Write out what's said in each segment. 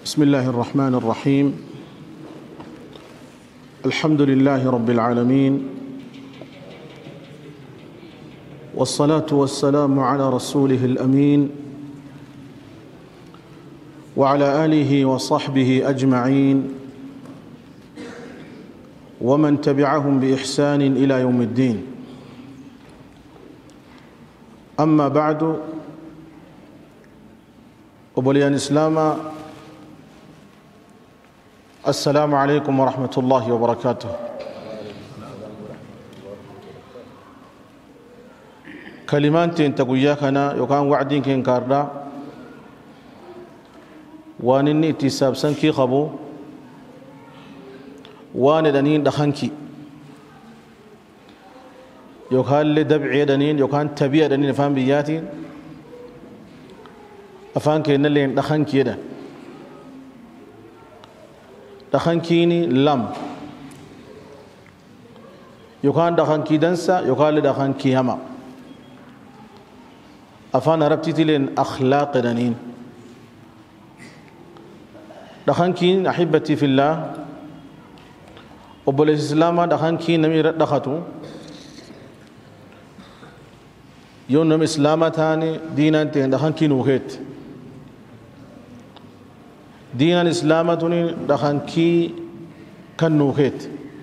بسم الله الرحمن الرحيم. الحمد لله رب العالمين، والصلاة والسلام على رسوله الأمين وعلى آله وصحبه أجمعين ومن تبعهم بإحسان إلى يوم الدين. أما بعد، أبوليان إسلام، السلام عليكم ورحمة الله وبركاته. كلمات تقوياكنا يقان وعدين كين كاردا وانني اتساب سنكي خبو وان دنين دخنكي يقال لدبعي دنين يقان تبيع دنين فان بياتي أفان كين اللي دخنكي دن دخنكيني لم يقال دخنكي دنسا يقال دخنكي هما أفان ربتي لين أخلاق دنين دخنكين أحبتي في الله وبال الإسلام دخنكين نمي دخاتو يوم نم إسلام تاني دينا تين دخنكين وهيت دين الإسلام توني دخنكي كنوهيت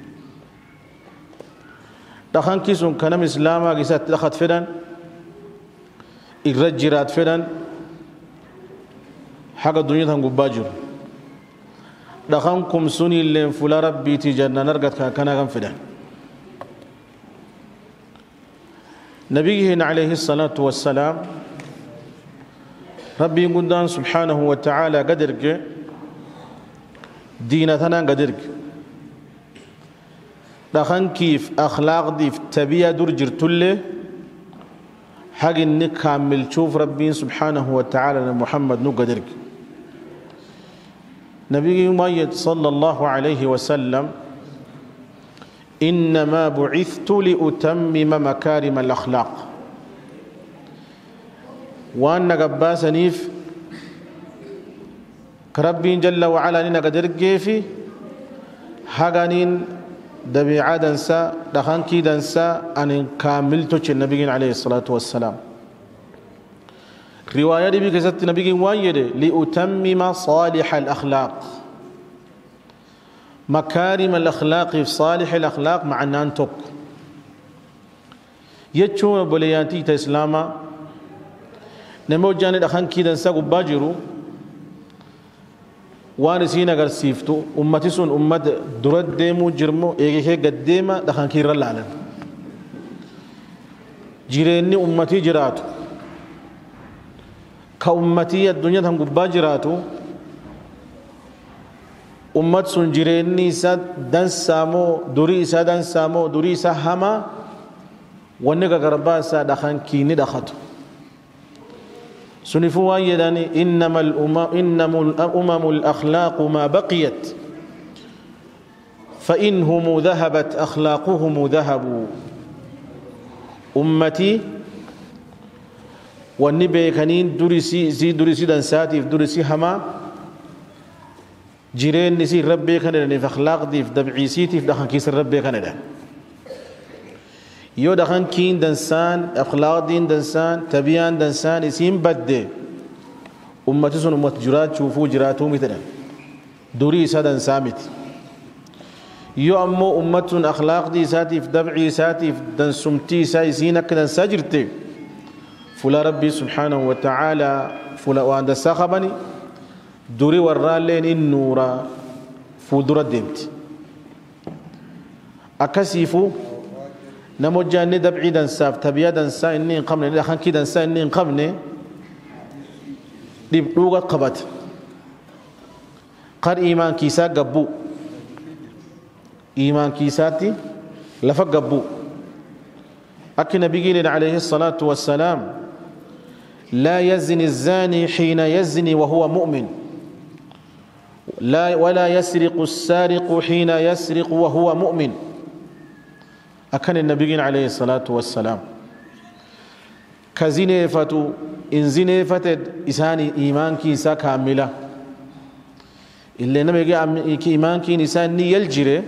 دخنكي سون كنم إسلام قيسات دخت فدان إغرجرات فدان حق الدنيا تنقباجر دخنكم سوني اللي فلا ربي تجنا نرقت كنا كم فدان نبينا عليه الصلاة والسلام ربي قدان سبحانه وتعالى قدرك دينتنا قدرك دخن كيف أخلاق ديف تبيا دور جرتله حق إنك كامل تشوف ربي سبحانه وتعالى محمد نو قدرك نبي مؤيد صلى الله عليه وسلم إنما بعثت لأتمم مكارم الأخلاق وأن قباس نيف كربين جل وعلا نينا قدر كيفي حقانين دبيعا دنسا دخانكي دنسا أن كامل توش النبي عليه الصلاة والسلام. رواية دي بكسات النبي وايد لأتمم صالح الأخلاق مكارم الأخلاق في صالح الأخلاق مع نانتوك يتشون بليانتي تسلاما نمو جاني دخانكي دنسا قباجرو waan isiin agarsiiftu ummati sun ummata dura deemuu jirmo eegee gaddeema dhaxankii irra laalan jireenni ummatii jiraatu ka ummatii addunyaa tan gubbaa jiraatu ummat sun jireenni isaa dansaamoo durii isaa dansaamoo durii isaa hamaa wanni gagarbaa isaa dhaxankii ni dhaxatu سنفوا يداني إنما الأمم الأخلاق ما بقيت فإنهم ذهبت أخلاقهم ذهبوا أمتي والنبي كانين درسي دنساتي في درسي هما جيرين نسي ربي كان في أخلاق دي في دبعيسيتي في دخان كيس ربي كان يو دخان كين دنسان أخلاق دين دنسان تبيان دنسان اسم بدي أمتي سن أمت جرات شوفوا جراتو مثلا دوري سادن سامت يو أمو أمت أخلاق دي ساتي في دبعي ساتي في دنسمتي سايسينك دنساجرتي فلا ربي سبحانه وتعالى فلا وعند الساخبني دوري ورالين النورا فودرة ديمت أكسيفو نموجا ندبعي دنساف تبيا دنسا إني نقمني لخان كي دنسا إني نقمني دبلوغة قبت قر إيمان كيسا قبو إيمان كيساتي لفق قبو أكي نبينا عليه الصلاة والسلام لا يزني الزاني حين يزني وهو مؤمن ولا يسرق السارق حين يسرق وهو مؤمن أكن النبي عليه الصلاة والسلام كزينيفتو إن زينيفتد إساني إيمان كيسا كاملة اللي نما يجي إيمان كي نسان يلجره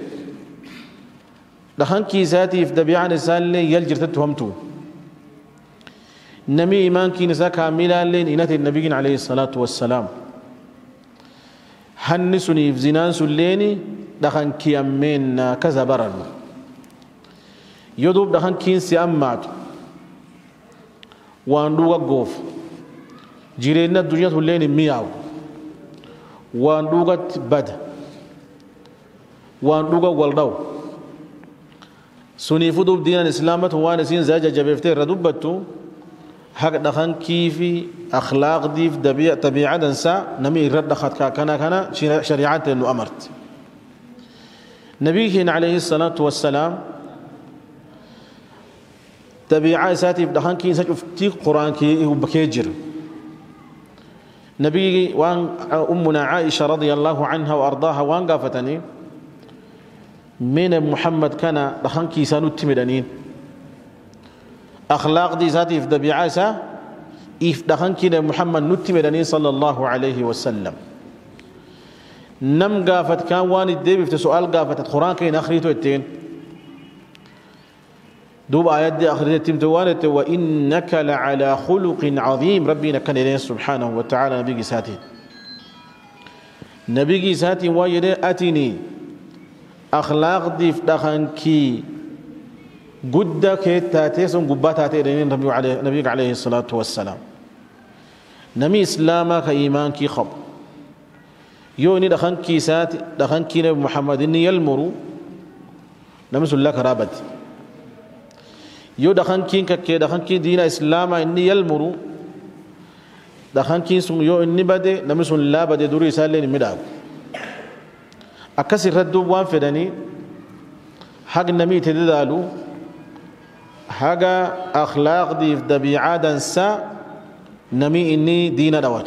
دخان كي ساتي في دبيعة نسان اللي يلجر تتهمتو نمي إيمان كي نسا كاملا لين إنات النبي عليه الصلاة والسلام هنسني في زنان سليني دخان كي أمين كذا برن يدوب دخان كي سيامات واندوغا غوف جيرينا الدنيا تولين مياو واندوغا بد واندوغا والدو سني فدوب دين الإسلام وانا سين زاجة جبفتي ردوبتو حق دخان كيفي أخلاق دي في طبيعة دنسا نمي رد دخات كان شريعات إنه أمرت نبيه عليه الصلاة والسلام طبيعة ساتي في دخان كي سجفتي قرآن كي وبكيجر نبي وان أمنا عائشة رضي الله عنها وأرضاها وان قافتني من محمد كان دخان كي سانو تمدنين أخلاق دي ذاتي في طبيعة سا إف دخان كي محمد نتمدنين صلى الله عليه وسلم نم قافت كان وان الدبي في سؤال قافت القرآن كي نخريتو التين دوب آيات دي أخريت تمتوانت وإنك لعلى خلق عظيم ربنا كان إليه سبحانه وتعالى نبي ساتي نبي ساتي وايد أتني أخلاق دي دخان كي قد كتاتيسون قباتات إلين نبي عليه الصلاة والسلام نمي إسلامك إيمان كي خب يوني دخان كي ساتي دخان كي نبي محمد إني يلمرو نمس الله كرابت يو دخان كين كي دخان كي دين إسلام إني يلمرو دخان كي سون يو إني بدي نمس الله بدي دوري سالين مدعو أكسر ردو وان فدني حق النبي تدلالو حق أخلاق دي في دبيعة دنسا نمي إني دين دوات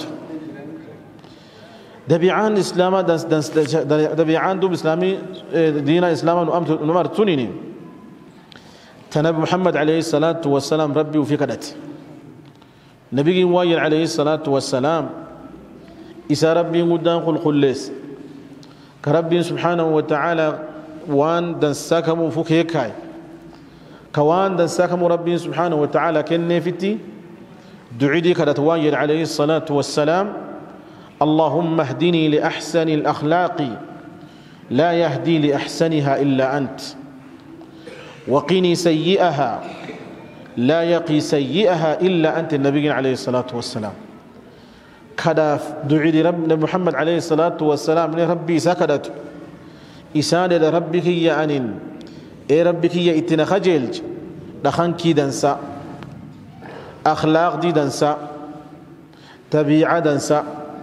دبيعان إسلام دنس دبيعان دوب إسلامي دين إسلام نمر تنيني تنبي محمد عليه الصلاة والسلام ربي وفي كدت نبي وايل عليه الصلاة والسلام إسا ربي قدام قل خلص كربي سبحانه وتعالى وان دنساكم فوق هيكاي كوان دنساكم ربي سبحانه وتعالى كن فتي دعيدي كدت وايل عليه الصلاة والسلام اللهم اهدني لأحسن الأخلاق لا يهدي لأحسنها إلا أنت وقني سيئها لا يقي سيئها إلا أنت النبي عليه الصلاة والسلام كدا دعي رب محمد عليه الصلاة والسلام لربي سكدت إسانة ربك يا أنين إيه ربك يا إتنا خجلج دخان كي دنسا أخلاق دي دنسا تبيعة دنسا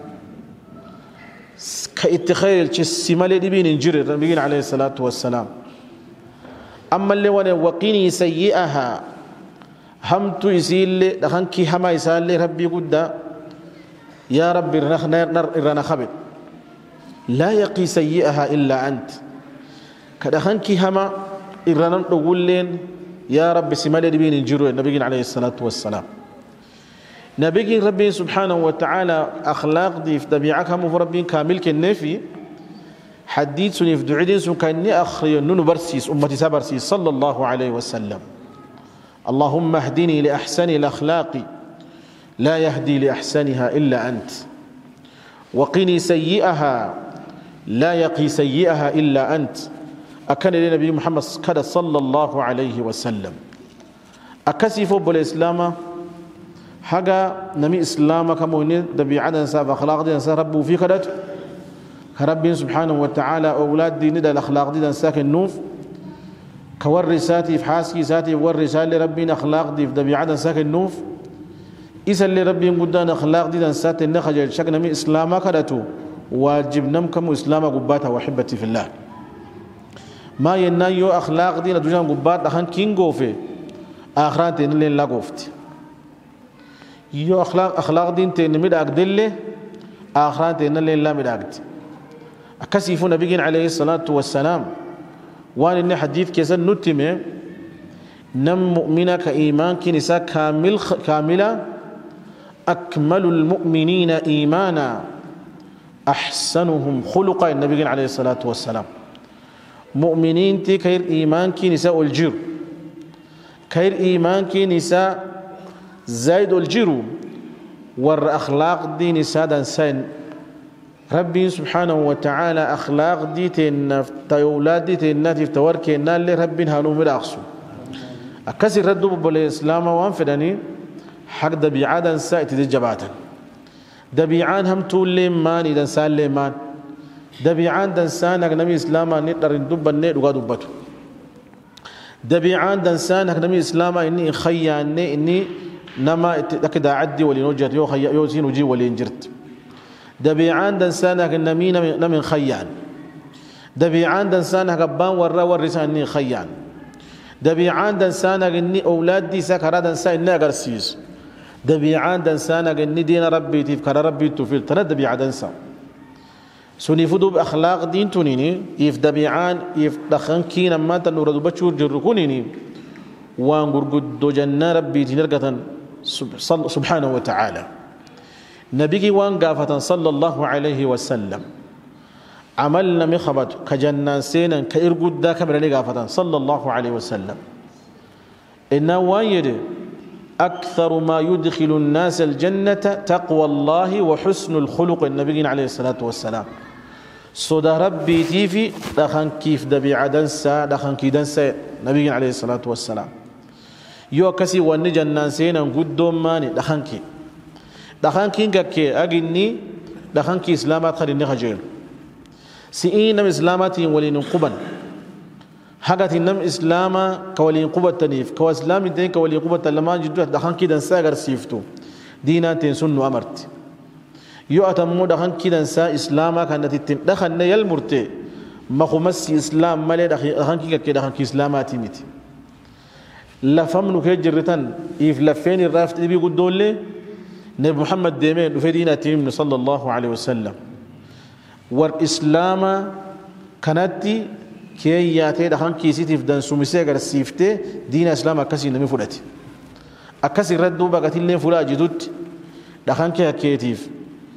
كإتخيل السمال دي بين انجري النبي عليه الصلاة والسلام أما اللي وانا وقيني سيئها همت يسيل دخان كي هما يسال ربي قد يا ربي رنا خبت لا يقي سيئها إلا أنت كدخان كي هما رنا نقول لين يا رب سمال دي بين انجري النبي عليه الصلاة والسلام نبي ربي سبحانه وتعالى أخلاق دي في طبيعك هم ربي كامل كالنفي حديث سني في دعيدين سن كأني أخري نون برسيس أمتي سبرسيس صلى الله عليه وسلم اللهم اهدني لأحسن الأخلاق لا يهدي لأحسنها إلا أنت وقني سيئها لا يقي سيئها إلا أنت أكن لنبي محمد كذا صلى الله عليه وسلم أكسف بالإسلام حاجة نمي إسلام كمونين دبي عدن ساب أخلاق دي نسا ربو في كدت كربي سبحانه وتعالى أولاد دي ندى الأخلاق دي نساك النوف كورساتي في حاسكي ساتي ورسال لربي أخلاق دي في دبي عدن ساك النوف إذا اللي ربي قدان أخلاق دي نسات النخجل شك نمي إسلام كدتو واجب نمكم إسلام قباتها وحبتي في الله ما ينايو أخلاق دي ندوجان قبات أخان كينغو في آخرات نلين لا قفت يو أخلاق دين تنمد أقدله آخرات نلين لا مد أقد أكسف نبي عليه الصلاة والسلام وان إن حديث كيسا نتمه نم مؤمنة كإيمان كنساء كاملة أكمل المؤمنين إيمانا أحسنهم خلقا النبي عليه الصلاة والسلام مؤمنين تي كير إيمان كي نساء الجر كير إيمان كي نساء زايد الجر ور أخلاق دي نساء دنسان ربي سبحانه وتعالى أخلاق دي تنف تيولاد دي تنف تورك نال ربي هانو مراقصو أكسر ردو بالإسلام وانفدني حق دبيعات دنساء تدي جباتا دبيعان هم تول لمان إذا سال لمان دبيعان دنسان أغنمي إسلاما نقدر ندب النيل وقادبته دبيعان دنسان أغنمي إسلاما إني خيان إني نما أكد عدي ولي نوجت يو سين وجي ولي انجرت دبيعان دنسان أغنمي نمن خيان دبيعان دنسان أغبان ورا ورسان إني خيان دبيعان دنسان أغني أولاد دي سكرا دنسان إني أغرسيس دبيعان دنسان أغني دين ربي تفكر ربي تفيل ترى دبيعان دنسان سوني فدو بأخلاق دين تونيني يف دبيعان يف دخن كينا ما تنور دو بچور جركونيني وان قرقود دو جنة ربي تنرقة سبحانه وتعالى نبيكي وان قافة صلى الله عليه وسلم عملنا مخبط كجنة سينا كإرقود دا كمرني قافة صلى الله عليه وسلم إنه وايد أكثر ما يدخل الناس الجنة تقوى الله وحسن الخلق النبي عليه الصلاة والسلام صدى ربي تيفي دخن كيف دبيع دنسا دخن كي دنسا نبي عليه الصلاة والسلام يو كسي ونجا الناسين قدوم ماني دخن كي كي أجني دخن كي إسلامات خليني خجيل سئين نم إسلاماتي ولين قبن حاجة نم إسلاما كولين قبة تنيف كواسلام الدين كولين قبة لما جدوا دخن كي دنسا غير سيفتو دينا تنسون أمرت يو أتمو دخن كي دنسا إسلاما كانت تتم دخن نيل مرتي ما خمس إسلام مالي دخن كي دخن كي إسلاماتي ميت لفمنو كي جرتن إف لفين الرافت إبي قدول لي نبي محمد ديمين في دينا تيم صلى الله عليه وسلم والإسلام كانت كي ياتي دخان كيسيتي في دان سوميسي غير سيفتي دين اسلام اكاسي نمي فلاتي اكاسي ردو باغاتي لين فلا جدود دخان كي كيتيف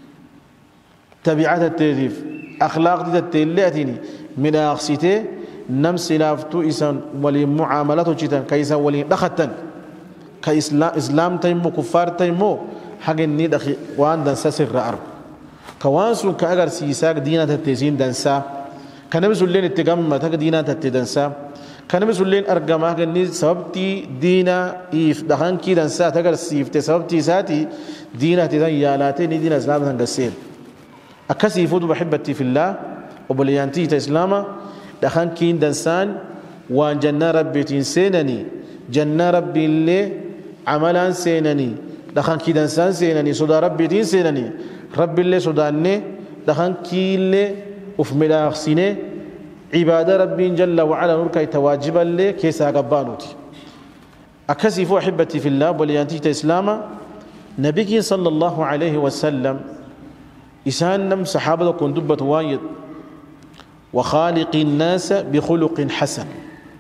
تبعات التيتيف اخلاق دي التيلاتيني من اخسيتي نم سلافتو اسان ولي معاملاتو جيتان كايسا ولي دختن كاسلام تيمو كفار تيمو حاجني دخي وان دان سسر عرب كوانسو كاغر سيساك دينات التيزين دانسا كان مسؤولين التجمع تقدينا تتدنسا كان مسؤولين أرجمها كني سببتي دينا إف دهان كي دنسا تقدر سيف تسببتي ساتي دينا تدين يالاتي ندينا إسلام هنقسير أكسي يفوت بحبتي في الله وبليانتي تإسلاما دهان كي دنسان وان جنة ربي تنسينني جنة ربي اللي عملا سينني دهان كي دنسان سينني صدا ربي تنسينني ربي اللي صداني دهان كي اللي وفي ملاخسينه عبادة ربي جل وعلا نركي تواجبا لي كيسا قبانوتي أكسف أحبتي في الله وليانتي إسلاما نبي صلى الله عليه وسلم إسان نم صحابة كن دبة وايد وخالق الناس بخلق حسن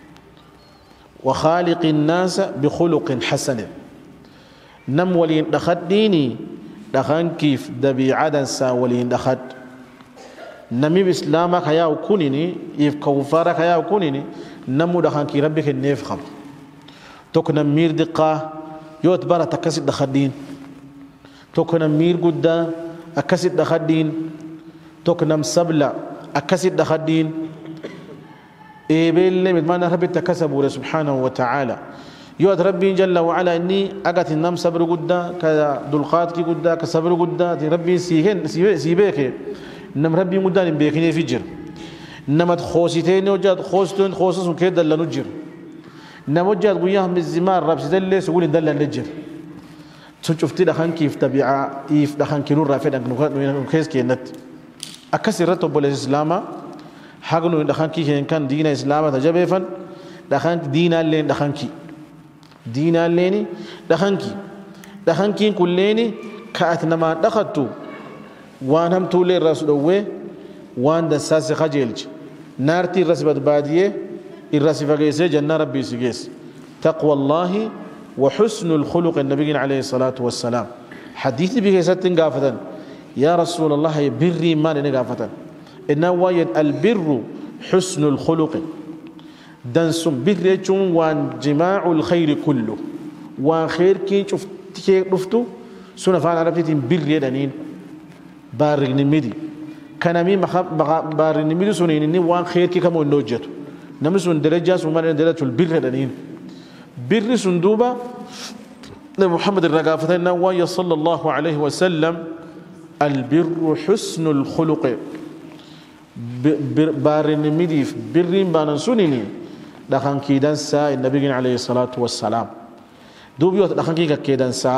وخالق الناس بخلق حسن نم ولين دخد ديني دخان كيف دبي عدن سا ولين دخد نمي بإسلامك هيا وكونيني يف كوفارك هيا وكونيني نمو دخان كي ربك النيف خب توكنا مير دقة يوت برا تكسد دخدين توكنا مير قدا أكسد دخدين توكنا مسبلا أكسد دخدين إبل مدمان ربي تكسبوا سبحانه وتعالى يوت ربي جل وعلا إني أجت النم صبر قدا كدلقات كي قدا كصبر قدا ربي سيهن سيبيك نم ربي مدان بيكني فجر نمت خوسيتين وجاد خوستون خوسس كيد دل نجر نموجاد قيام بالزمار رب سدل سقول دل نجر شفت دخان كيف تبيعة إيف دخان كنور رافد نكيس كينت أكسر رتب بالإسلام حقنو دخان كي كان دين الإسلام تجبفن دخان دين اللين دخان كي دين الليني دخان كي كليني كأتنما دخلتو وان هم تولي الرسول دوه وان دساس خجلج نارتي رسبت بادية الرسفة جيسة جنة ربي سجيس تقوى الله وحسن الخلق النبي عليه الصلاة والسلام حديث بكيسة تنقافة يا رسول الله بري ما نقافة إنه وايد البر حسن الخلق دنسم بر وان جماع الخير كله وان خير كي شفتو سنة فعلا عرفتي بر يدنين بارغ نمدي كان مي بارغ نمدي سنيني وان خير كي كمو نوجتو نمسون درجة سوما درجة البر يدنين بر سندوبة محمد الرقافتين نوايا صلى الله عليه وسلم البر حسن الخلق بارن مديف برين بان سنيني دخان كيدان سا النبي عليه الصلاة والسلام دوبيوت دخان كيدان سا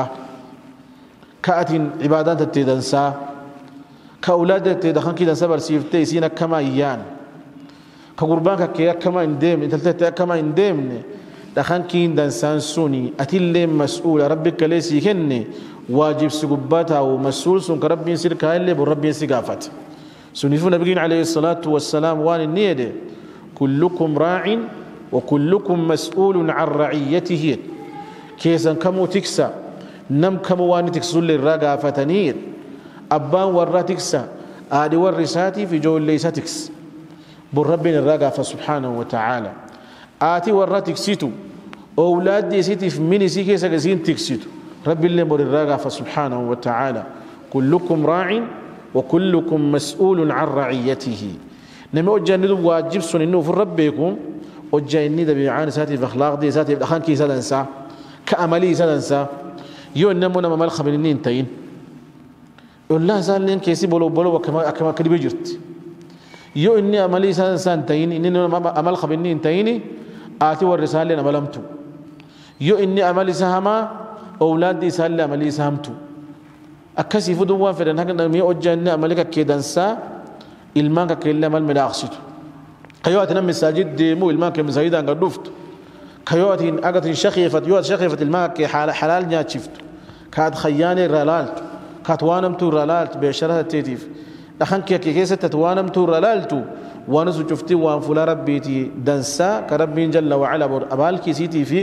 كأتين عبادات تيدان سا كأولاد دخان كيدان سا برسيفتي سينا كما إيان كقربان كيا كما إندم إنتلتة كما إندم دخان كيدان سان سوني أتيلي مسؤول ربك ليس يكني واجب سقباتها ومسؤول سنك ربي ينسير كايلي بربي ينسير قافت سنفو نبيين عليه الصلاة والسلام وان النيدة كلكم راع وكلكم مسؤول عن رعيته كيسا كمو تكسا نم كمو وان تكسل للرقا فتنير أبان ورا تكسا آدي والرساتي في جو ليس تكس بالرب الرقا فسبحانه وتعالى آتي ورا تكسيتو أولاد دي سيتي في مني سي كيسا كسين تكسيتو رب اللي بر الرقا فسبحانه وتعالى كلكم راع وكلكم مسؤول عن رعيته نمي أجاني واجب سن إنه في ربكم أجاني ده بيعاني ساتي في أخلاق دي ساتي في أخان كي سادنسا كأملي سادنسا يو نمونا ممال خبرنين تين يقول الله سالين كيسي بولو وكما كدي بجرت يو إني أملي سادنسا تين إني أمال خبرنين تيني آتي والرسالة أملمتو يو إني أملي سهما أولادي سالي أملي سهمتو أكسي فدوا فدان هكذا مي أجنة ملكة كيدانسا إلمان كيلا مال ملاقسيتو كيوات نم مساجد ديمو إلمان كمساجد عن قدوفت كيوات أجت شخيفت يوات شخيفت المان كحلال نيات شفت كاد خياني رلالت كاتوانم تو رلالت بشرها تيتيف لخن كيسة تتوانم تو رلالتو وانسو شفتي وان فلا ربيتي دنسا كربي جل وعلا أبال كيسيتي في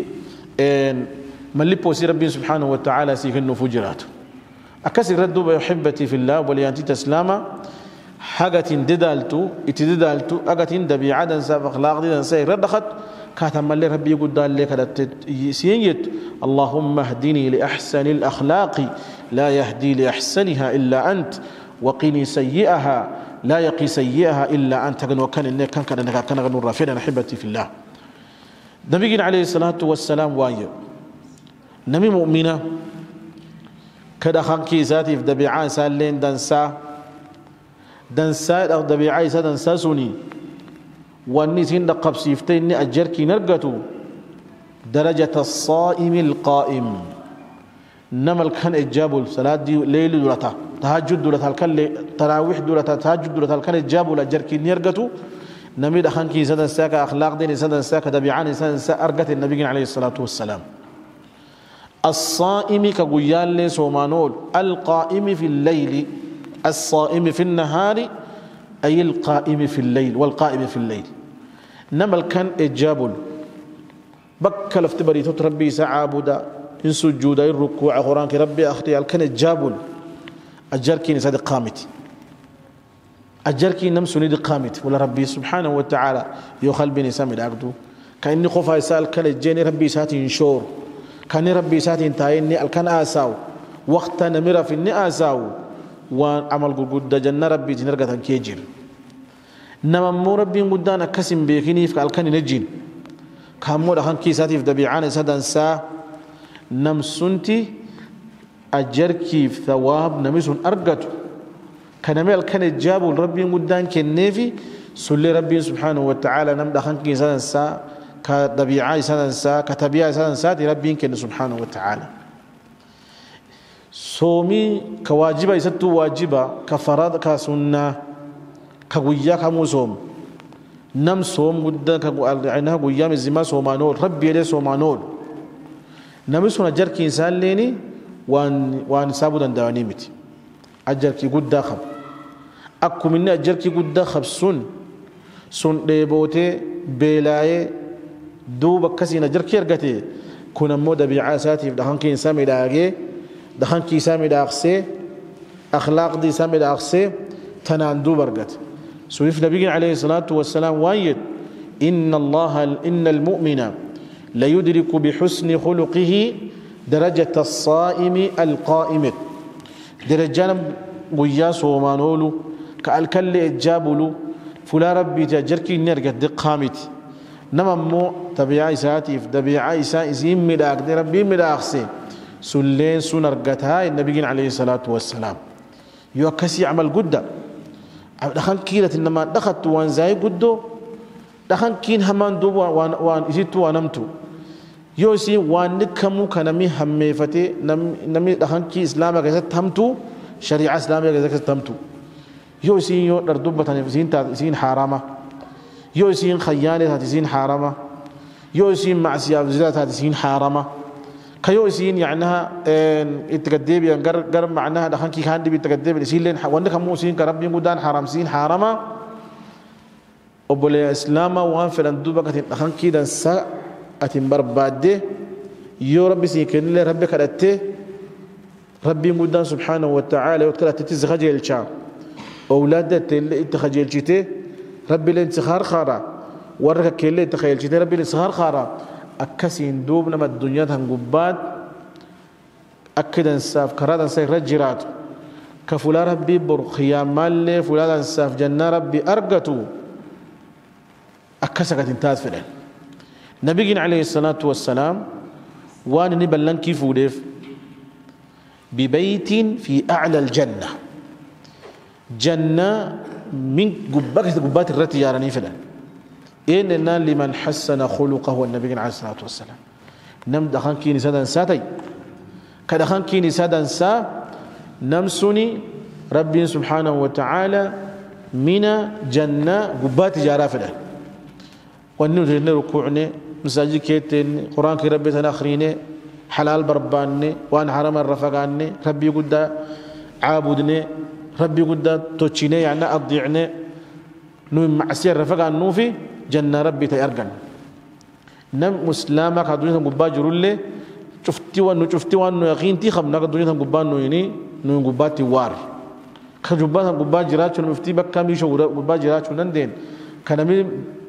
ملي بوسي ربي سبحانه وتعالى سيكنو فجراته أكسر ردوا بحبتي في الله وليانتي تسلاما حاجة ددالتو اتدالتو أجتين دبي عدن سافق أخلاق دي دنسا ردخت كاتم اللي ربي يقول لك سينيت اللهم اهدني لأحسن الأخلاق لا يهدي لأحسنها إلا أنت وقني سيئها لا يقي سيئها إلا أنت وكان إنك كان غنور رافعنا أحبتي في الله نبينا عليه الصلاة والسلام وايو نبي مؤمنة كذا خانكي ذاتي في دبيعان سالين دنسا أو دبيعي سدنسا سوني والنسين دقب سيفتين أجركي نرقتو درجة الصائم القائم نمل كان إجابل صلاة دي ليل دولتا تهجد دولتا الكل تراويح دولتا تهجد دولتا الكل إجابل أجركي نرقتو نمي دخانكي سدنسا كأخلاق دين سدنسا كدبيعان سدنسا أرقت النبي عليه الصلاة والسلام الصائم كقيال سومانول القائم في الليل الصائم في النهار أي القائم في الليل والقائم في الليل نمل كان إجابل بكل افتبري تتربي سعابدا إن سجودا الركوع قرانك ربي أختي كان إجابل أجركي نساد قامتي أجركي نمس ندي قامتي ولا ربي سبحانه وتعالى يخل بني سامد أقدو كأني خوف يسأل كان الجاني ربي ساتي ينشور كان ربي ساتين تايني الكن آساو وقت نمر في الني آساو وعمل قد جنة ربي تنرقة كيجر نما مو ربي قدانا كسم بيكيني في الكن نجين كامو دخان كي ساتي في دبيعان سادن سا نمسنتي أجركي في ثواب نمسون أرقتو كان مال كان جابوا ربي قدان كنيفي سلي ربي سبحانه وتعالى نم دخان كي سادن سا كدبيعي سادنسا كتبيعي سادنسا دي ربي يمكن سبحانه وتعالى صومي كواجبة يستو واجبة كفراد كسنة كقويا كموسوم نم صوم قد كعنها قويا من زمان صومانول ربي يلي صومانول نمسون أجرك إنسان ليني وان سابودا دوانيمتي أجرك قد داخب أكو مني أجرك قد داخب سن ديبوتي بلاي دوبا كسي نجر كيرغتي كنا مودا بعاساتي دهان كي سامي داغي دهان كي سامي داغسي أخلاق دي سامي الأخسي تناندو برقت سويف نبي عليه الصلاة والسلام وايد إن المؤمن ليدرك بحسن خلقه درجة الصائم القائم درجان قياس ومانولو كالكل إجابلو فلا ربي تجركي نرقة دي قامت نما مو تبيع إساتيف تبيع إسائزين ملاك دي ربي ملاكسي سلين سنرقتها النبي عليه الصلاة والسلام يوكسي عمل قدّة دخان كيلة إنما دخلت وان زاي قدّو دخان كين همان دوب وان إزيتو ونمتو يوسي وان نكمو كنمي همي فتي نمي دخان كي إسلامك إذا تمتو شريعة إسلامك إذا تمتو يوسي يو دردوبة زين حرامة يوسي خيانة زين حرامة يوسي معصية زين حرامة كيوسين يعنيها التقديب يعني قرب معناها دخان كي كان دبي التقديب يسين لين وانك موسين كرب يقودان حرام سين حرامة أبولي إسلاما وان فلان دوبا دخان كي دان سا أتمبر بعده يو ربي سيكن لي ربي كرته ربي يقودان سبحانه وتعالى وتكلا تتزخجي الشام أولادة اللي اتخجي الشتي ربي لين سخار خارا ورك كيلي تخيل الشتي ربي لين سخار خارا أكسين دوب نما الدنيا تنقبات أكدا نساف كرادا نساف رجرات كفلا ربي برخيا مالي فلا نساف جنة ربي أرقتو أكسكت انتاز فلان نبينا عليه الصلاة والسلام وان نبلن كيف وديف ببيت في أعلى الجنة جنة من قبات الرتي يارني فلان إننا لمن حسن خلقه النبي عليه الصلاة والسلام نم دخان كيني سادن ساتي كدخان كيني سادن سا نمسني ربي سبحانه وتعالى من جنة قبات جارافنا وننو ركوعني مساجد كيتين قرآن كي ربي تناخريني حلال برباني وان حرم الرفقاني ربي قد عابدني ربي قد توتشيني يعني أضيعني نو معسير رفقان نوفي جنة ربي تيرجن نم مسلمة كدنيا مقبا جرولة شفتي وانو يقين تي خم نقدنيا مقبا نويني نو مقبا توار كجبا مقبا جراتشون مفتي بكامي شو مقبا جراتشون نندين كنامي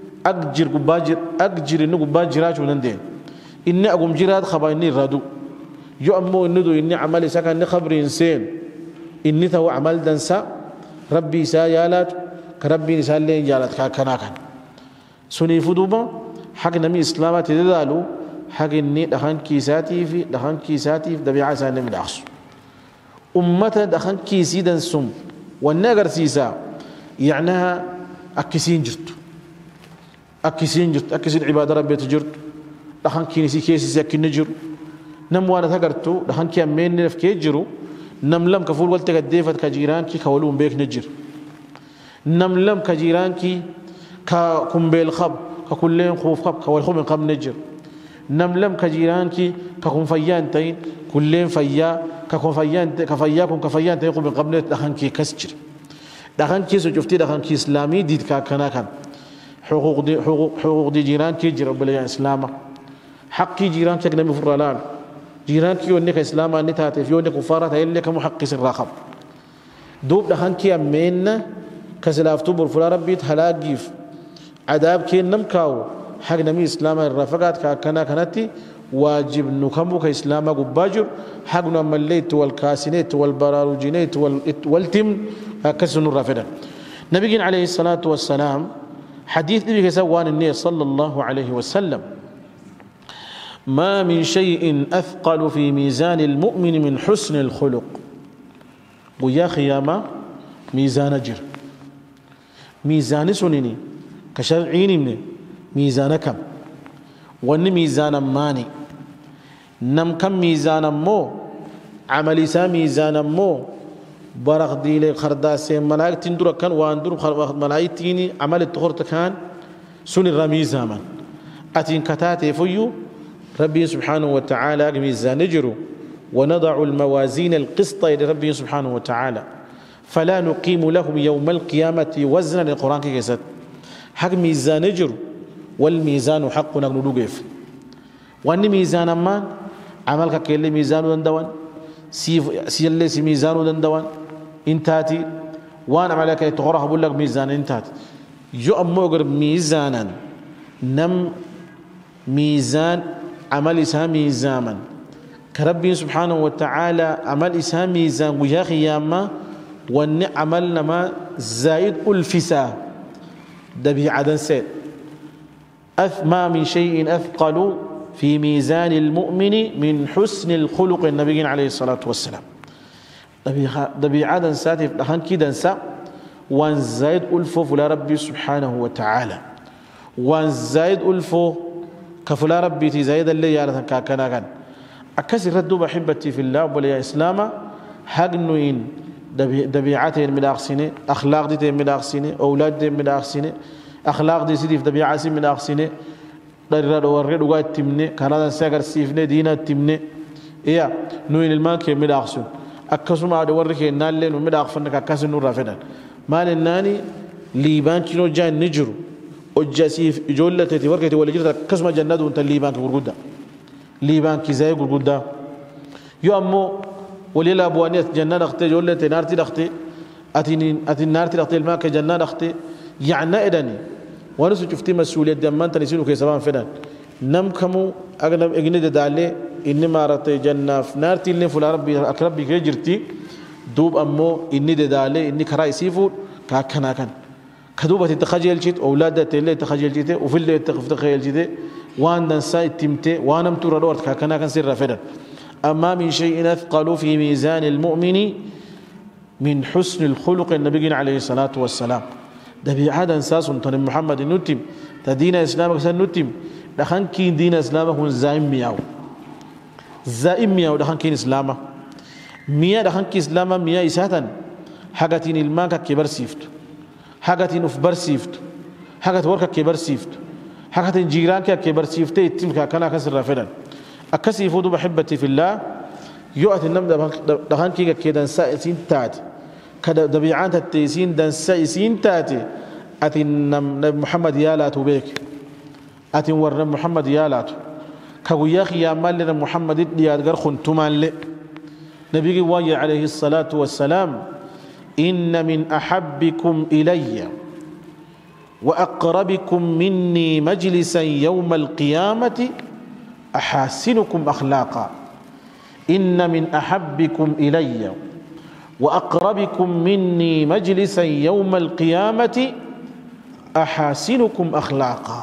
أجر إنه مقبا جراتشون نندين إني أقوم جرات خبايني رادو يؤمو إنه إني عمل سكن خبر إنسان إني تو عمل دنسا ربي سايالات كربي نسالين جالات كناكن سني فدوبا حق نمي إسلامات تدالو حق إني دخان كيساتي في دبيعة سنة من العصر أمة دخان كيسي دنسم والناقر سيسا يعنيها أكسين جرت أكسين عبادة ربي تجرت دخان كيسي ساكن نجر نموانا ثقرتو دخان كي أمين نف كيجرو نملم كفول والتك الديفت كجيران كي كولون بيك نجر نملم كجيران كي ككمبيل خب ككلين خوف خب كوالخو من قبل نجر نملم كجيران كي ككم فيان تين كلين فيا ككم فيان كفياكم كفيان تين من قبل دخان كي كسجر دخان كي سجفتي دخان كي إسلامي ديد كنا كان حقوق دي جيران كي جرب بلا إسلامه حقي جيران كي نمي فرلان جيران كي ونك إسلاما نتاتي في ونك كفارة هيل لك محقق الرخب دوب دخان كي أمين كسلافتو برفلا ربي تهلاقيف عذاب كي نمكاو حق نمي إسلاما الرفقات كنا كنتي واجب نكمو كإسلاما قباجر حق نمليت والكاسينيت والبراروجينيت والتم كسن الرافدة نبي عليه الصلاة والسلام حديث نبي سوان النبي صلى الله عليه وسلم ما من شيء أثقل في ميزان المؤمن من حسن الخلق ويا خيامة ميزان جر ميزان سنيني كشرعيني من ميزان كم وان ميزان ماني نم كم ميزان مو عملي سا ميزان مو برق ديلي خرداسي ملاك تندر كان واندر ملاك تيني عمل التخرت كان سن الرميزان أتين كتاتي فيو ربي سبحانه وتعالى ميزان نجرو ونضع الموازين القسط لربي سبحانه وتعالى فلا نقيم لهم يوم القيامة وزنا للقرآن كيسات حق ميزان نجرو والميزان حق نقول وأن ميزان ما عملك كل ميزان دندوان سيلي سي ميزان دندوان انتاتي وانا عليك يتغرها بقول لك ميزان انتاتي جو أمو قرب ميزانا نم ميزان عمل إسها ميزاما كربي سبحانه وتعالى عمل إسها ميزان ويا خيامة وان عملنا ما زايد ألفسا دبي عدن سيد ما من شيء أثقل في ميزان المؤمن من حسن الخلق النبي عليه الصلاة والسلام دبي عدن ساتف لخان كيدن سا وان زايد ألفو فلا ربي سبحانه وتعالى وان زايد ألفو كفلا ربي تزايد اللي يارتن كاكنا كان أكسر ردوا بحبتي في الله ولا إسلاما حقنوين دبيعتين من أخسنة أخلاق دي من أخسنة أولاد دي من أخسنة أخلاق دي سيدي في دبيعة من أخسنة درر ورد وقت تمني كندا ساقر سيفني دينا تمني إيا نوين الماء كي من أخسن أكسر ما دورك نالين ومن أخفنك أكسر نور رافدا مال الناني ليبان كينو جان نجرو وجاسيف جولة تورك تولجرت كسم جنات وانت ليبان كورجودا ليبان كيزاي كورجودا يو أمو وليلا أبوانية جنات أختي جولة نارتي أختي أتين نارتي أختي الماء كجنات أختي يعني إداني وانا شفتي مسؤولية دمان تنسينو كي سبان فدان نم كمو أغنب إغني دالي إني مارتي جنة نارتي اللي فلا ربي أقرب بكي جرتي دوب أمو إني دالي إني كراي سيفو كاكنا كان كدوبة تخجل جيت أولاد تلي تخجل جيت وفي اللي تخجل جيت وان دنسا تمتي وانم تورا دورت كاكنا كان سر فدان أما من شيء أثقل في ميزان المؤمن من حسن الخلق النبي عليه الصلاة والسلام دبي عادن ساس تن محمد نتيم تدين إسلامك سن نتيم دخان كين دين إسلامك هون زائم مياو دخان كين إسلامه ميا دخان كين إسلامه ميا إساتن حاجتين الماك كبر سيفت حاجتين أفبر سيفت حاجت ورك كبر سيفت حاجتين جيران كبر سيفت يتم كنا كسر رافدا أكسي فودو بحبتي في الله يؤت النم دخان كين كيدن سائسين تات كذا دبيعات التيسين دن سائسين تاتي أتين نبي محمد يالاتو بيك أتين ورنا محمد يالاتو كوياخي يا مال لنا محمد يادقر خنتمان لي نبي واي عليه الصلاة والسلام إن من أحبكم إلي وأقربكم مني مجلسا يوم القيامة أحاسنكم أخلاقا إن من أحبكم إلي وأقربكم مني مجلسا يوم القيامة أحاسنكم أخلاقا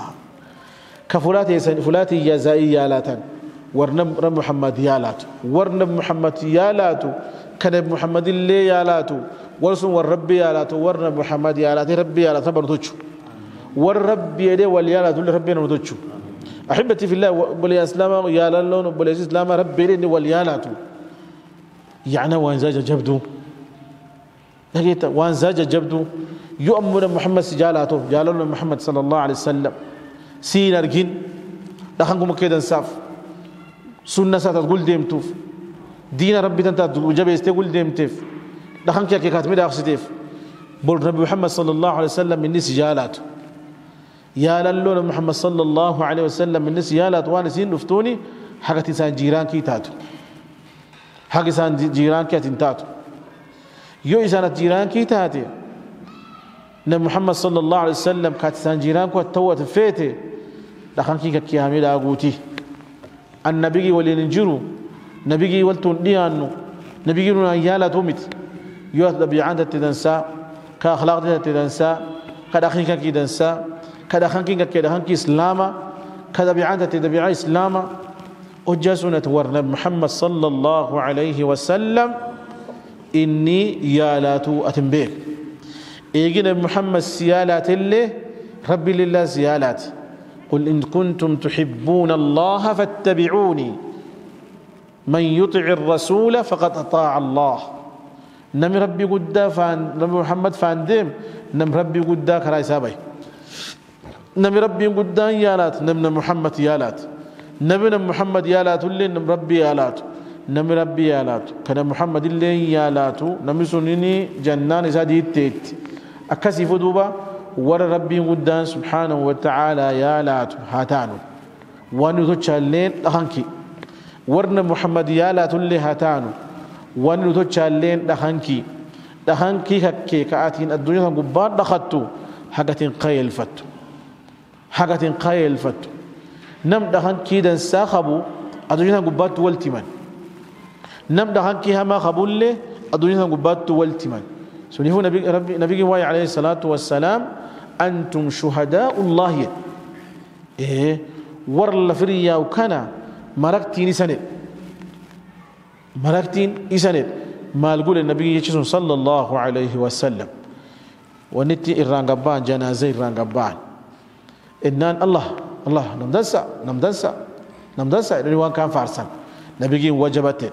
كفلاتي يزائي يالاتن ورنب محمد يالات ورنب محمد يالات كنب محمد اللي يالات ورسم والرب يالات ورنب محمد يالات ربي يالات بنتوچ والرب يدي واليالات ربي نتوچ أحبتي في الله بلي اسلام يالالون بلي اسلام ربي يدي واليالات يعني وان زاج جبدو لقيت وان زاج جبدو يؤمن محمد سجالاته جالون محمد صلى الله عليه وسلم سين أرجين دخانكم كيدا ساف سنة تقول ديمتوف دين ربي تنتا وجب يستقول ديمتف دخانك يا كاتب دا أخسيتف بول ربي محمد صلى الله عليه وسلم من نس جالات يا للون محمد صلى الله عليه وسلم من نس جالات وانا سين نفتوني حاجة إنسان جيران كي تاتو حاجة إنسان جيران كي تنتاتو يو إنسان جيران كي تاتي نبي محمد صلى الله عليه وسلم كاتسان جيران كو توت فيته دخان كي كيامي دا غوتي النبي ولي نجرو نبي ولتون ديانو نبي نو يالا توميت يو طبيعات تدنسا كاخلاق تدنسا كدخان كي دنسا كدخان كي اسلاما كطبيعات تدبيع اسلاما وجسنت ورنا محمد صلى الله عليه وسلم اني يالاتو اتنبيك إيجينا محمد سيالات اللي ربي لله سيالات قل إن كنتم تحبون الله فاتبعوني من يطع الرسول فقد أطاع الله نم ربي قدا فان نم محمد فاندم نم ربي قدا كراي سابي نم ربي قدا يالات نم محمد يالات نم محمد يالات اللي نم ربي يالات نم ربي يالات كان محمد اللي يالات نم سنيني جنان زادي تيت أكسي فدوبا ور ربي قدان سبحانه وتعالى يا لات هاتانو وانو تشالين دخانكي ورنا محمد يا لات اللي هاتانو وانو تشالين دخانكي دهان كي كي كاتين الدنيا غبار دخلتو حاجة قيل فتو حاجة قيل فتو نم دهان كي دن ساخبو الدنيا غبار والتمن نم دهان كي هما خبول الدنيا غبار والتمن سنيه نبي وعي عليه الصلاة والسلام أنتم شهداء الله إيه ورل فريا وكنا مركتين سنة مركتين سنة ما يقول النبي يجلس صلى الله عليه وسلم ونتي الرانقبان جنازي الرانقبان إنان الله نمدنسا لأنه كان فارسا نبي وجبته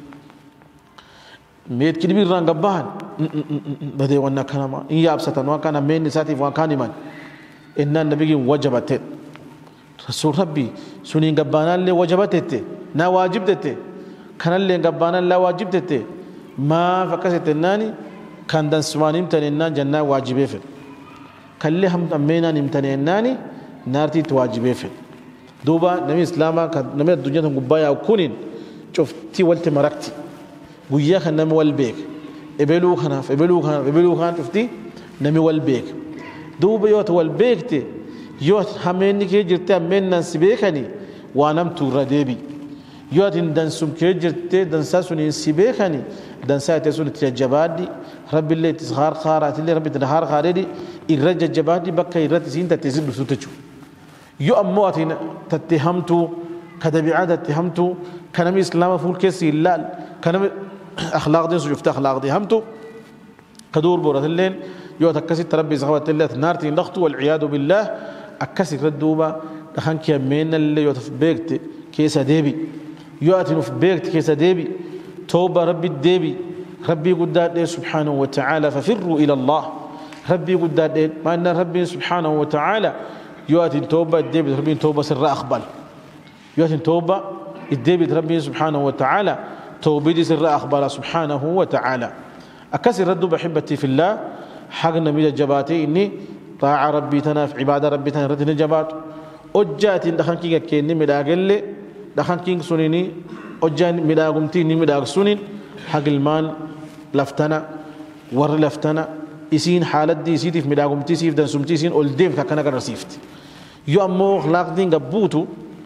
ميت كده الرانقبان بدي وانا كان ما إن يابسطن وكان من نساتي وكان من إنان نبي وجبته رسول ربي سنين قبانا اللي وجبته نا واجبته كان اللي قبانا لا واجبته ما فكست الناني كان دان سوانيم تنين جنة واجبه في كله هم أمينا نمتنين الناني نارتي تواجبه في دوبا نبي إسلاما نبي الدنيا تنقبايا وكونين شفتي ولت مركتي ويا خن نمي والبيك إبلو خان شفتي نمي والبيك دوبا يوت والبيك تي يوت هميني كي جرتي أمينا سبيكني وانم تردبي يوت إن دنسوم كي جرتي دنساسوني سبيكني دنسات يسون تجبادي رب الله تسخار خارات اللي رب تنهار خاردي الرجل جبادي بكا الرت سين تتزيد بسوتشو يو أمواتين تتهمتو كتبعات تتهمتو كنم إسلام فول كسي اللال كنم أخلاق دين سجفت أخلاق دي همتو كدور بورة الليل يو تكسي تربي زغوات الله نارتين لختو والعياذ بالله أكسي ردوبا دخان كيمين اللي يو تفبيكت كيسا ديبي يو أتنو فبيكت كيسا ديبي توبة ربي الديبي ربي قداد سبحانه وتعالى ففروا إلى الله ربي قداد ما أن ربي سبحانه وتعالى يؤتي توبة الديبي ربي توبة سر أقبل يؤتي توبة الديبي ربي سبحانه وتعالى توبة سر أقبل سبحانه وتعالى أكسر ردوا بحبتي في الله حقنا من الجباتي إني طاع ربي تنا في عبادة ربي تنا ردنا جبات أجات دخان كي كيني مداقل دخان كي سنيني أجان مداقمتي ني مداق سنين حق المال لفتنا ور لفتنا يسين حالة دي سيتي في مداقمتي سيف دان سمتي سين أولديم كأنا كرسيفت يو أمو أخلاق دين قبوتو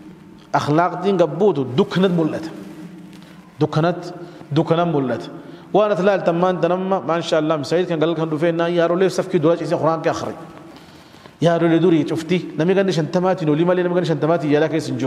دكنت ملت دكنت ملت وانا تلال تمان تنمى ما ان شاء الله مسعيد كان قال لك هندوفينا يا رولي سفكي دراج اسي قران كاخري يا رولي دوري شفتي نمي غني شنتماتي نولي مالي نمي غني شنتماتي يا لك سنجو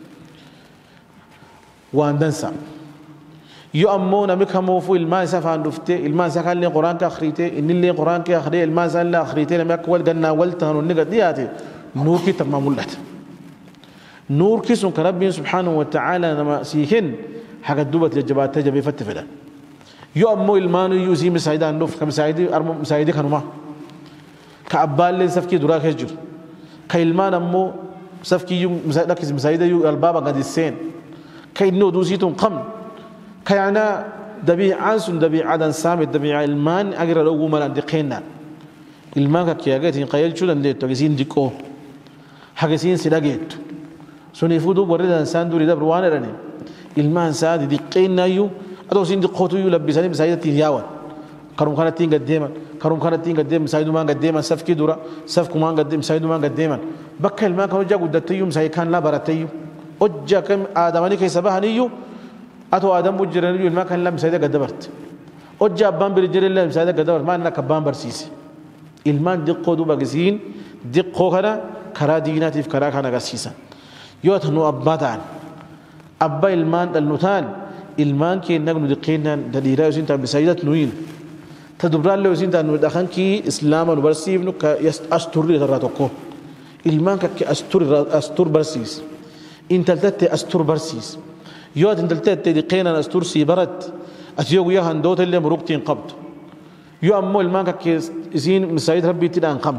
وان دنسا يو امو نمي كمو فو الما سفان دفتي الما سكان لي قران كاخريتي ان لي قران كاخري الما سان لا اخريتي لم يكول غنا ولتن نغدياتي نور كي تمام ملت نور كي سن ربي سبحانه وتعالى نما سيهن حق دوبت الجبات تجبي فتفدا يو أمو المانو يوزي مساعدة النوف كمساعدة أرمو مساعدة كانوا كأبال لين سفكي دراك هجر كإلمان أمو سفكي يو مساعدة يو البابا قد السين كإنه دوسيتون قم كيعنا دبيع عنسون دبيع عدن سامد دبيع المان أجر لو مال عندقينا المان كياجت قيل شو لندي تجسين ديكو حجسين سلاجت سنيفودو بريد إنسان دوري دبر وانا رني المان ساد ديقينا يو أدو سين دقوتو يلبسني مساعدة تيجاون كرم كانت تين قديما مساعدة ما قديما سفكي دورا سفك ما قديم مساعدة ما قديما بكل ما كانوا جاوا دتيو مساعدة كان لا برتيو أجا كم آدماني كي سبحانيو أتو آدم بجرانيو ما كان لا مساعدة قدبرت أجا بام برجال الله مساعدة قدبرت ما أنك بام برسيسي المان دقو دو بقسين دقو كنا كرا ديناتي في كرا كنا قسيسا يوتنو أبادان أبا المان النوتان المان كي نقول دقينا دليرا يسين تام بسايدة نوين تدبر له يسين تام دخان كي إسلام ونبرسيف نو كأستور لتراتوكو المان كأستور برسيس إن تلتت أستور برسيس يوت إن تلتت دقينا أستور سيبرت أتيوغ يهان دوت اللي مروبتين قبض يو أمو المان كي يسين مسايد ربي تلان قم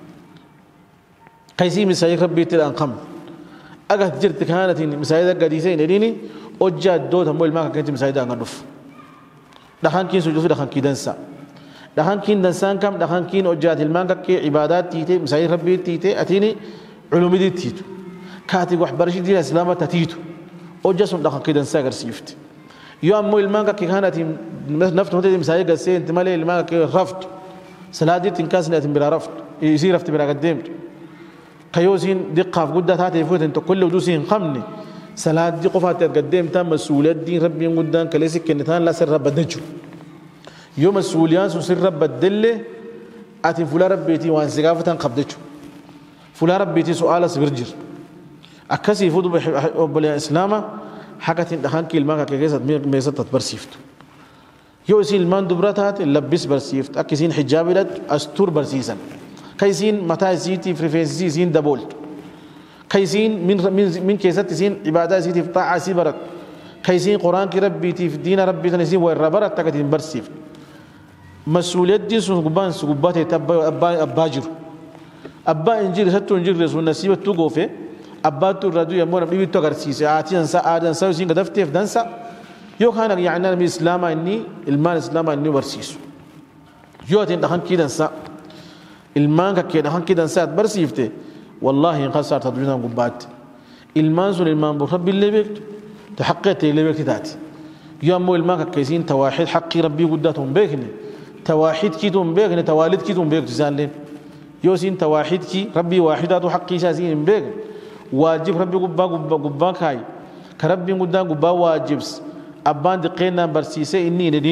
كيسين مسايد ربي تلان قم أجت جرت كانت مسايد قديسين ليني أجاد دوت هم الماء كنتي مساعدة عنف دخان كين سجود دخان كين دنسا دخان كين دنسان كم دخان كين أجاد الماء كي عبادات تيته مساعدة ربي تيته أتيني علوم دي تيتو كاتي وحبرش دي الإسلام تتيتو أجاسم دخان كين دنسا غرسيفت يوم مو المانكا كي كانت نفط هذه مسايق السين تمالي المانكا كي رفض صلاة دي تنكاس ناتم بلا رفض يصير رفض بلا قدمت كيوسين دقة في قدة هاتي فوت انت كل ودوسين خمني صلاة دي قفات تقدم تام مسؤوليات دي ربي قدام كليسك كنتان لا سر رب الدجو يوم مسؤوليات سر رب الدلة أتي فلا ربيتي وان سقافة قبضتشو فلا ربيتي سؤال سبرجر أكسي فودو بلا إسلامه حكت دخان كي المانكا كيسات ميسات تبرسيفت يوسين المان دبرتات لبس برسيفت أكسين حجابلت أستور برسيسا كيسين متى زيتي فريفيسي زين دبولت كيسين من كيسات زين عبادة زيتي في طاعة سيبرت كيسين قرآن كي ربيتي في دين ربي تنسين ويربرت تكتين برسيفت مسؤوليات دي سقبان سقبات أباجر أبا إنجيل ستو إنجيل رسول نسيبة توقفه أبا تردو يمون بيبي تغرسيسي آتي أنسا آدن ساو سين قدفتي في دنسا يو كان يعني من الإسلام إني المان الإسلام إني برسيسو يو تين دخان كي دنسا المان كي دخان كي دنسا برسيفته والله إن خسرت تدوينا قبات المان سن المان برب اللي بيك تحققت اللي بيك تاتي يوم مو المان كيسين توحيد حقي ربي قداتهم بيكني توحيد كيتهم بيكني توالد كيتهم بيك تزالين يوسين توحيد كي ربي واحدات حقي ساسين بيك واجب ربي قبا كاي كربي قدام قبا واجبس أبان دقينا برسيسة إني ندين